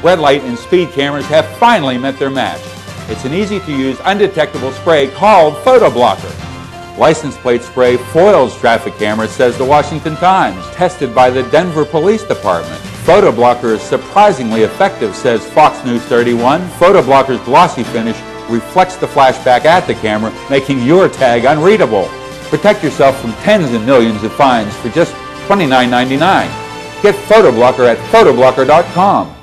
red light and speed cameras have finally met their match. It's an easy-to-use, undetectable spray called PhotoBlocker. License plate spray foils traffic cameras, says the Washington Times, tested by the Denver Police Department. PhotoBlocker is surprisingly effective, says Fox News 31. PhotoBlocker's glossy finish reflects the flashback at the camera, making your tag unreadable. Protect yourself from tens and millions of fines for just $29.99. Get PhotoBlocker at PhotoBlocker.com.